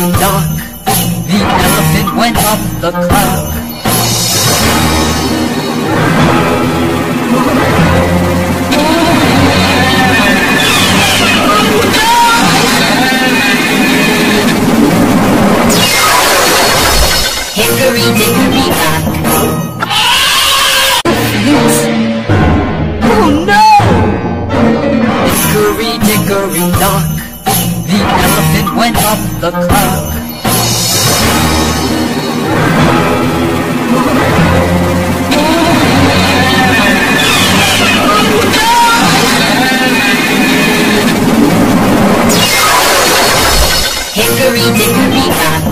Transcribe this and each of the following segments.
hickory dock, the elephant went up the clock. Hickory dickory dock. Oh no! Hickory dickory dock, the elephant went up the clock. Hickory dickory dock.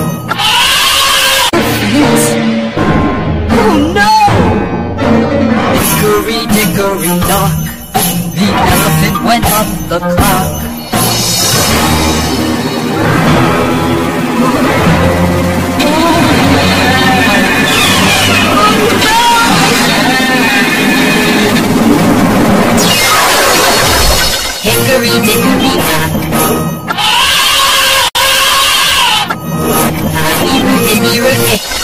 Oh no! Hickory dickory dock, the elephant went up the clock. Hickory dickory dock. Not even if you were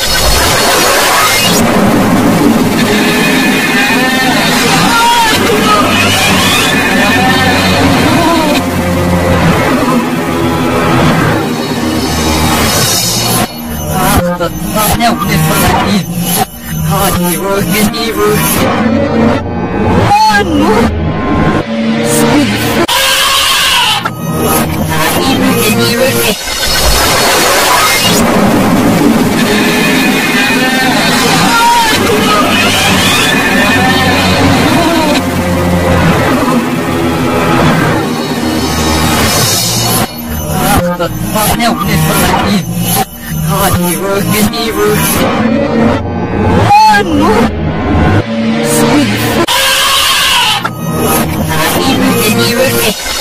now differently. Honey working, one more. Not even if you were now differently. Honey working, one more. Not even if you were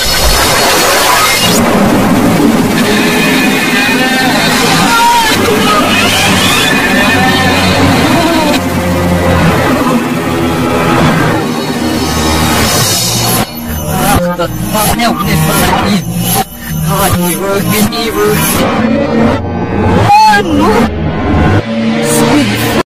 now differently. Honey working, one more.